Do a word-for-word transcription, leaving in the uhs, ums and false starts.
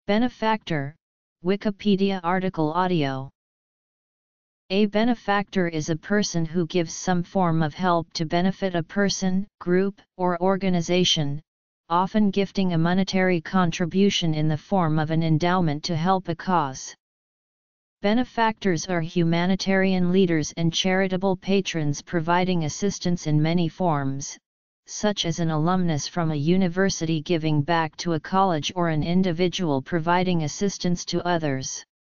Benefactor, Wikipedia article audio. A benefactor is a person who gives some form of help to benefit a person, group, or organization, often gifting a monetary contribution in the form of an endowment to help a cause. Benefactors are humanitarian leaders and charitable patrons providing assistance in many forms, such as an alumnus from a university giving back to a college or an individual providing assistance to others.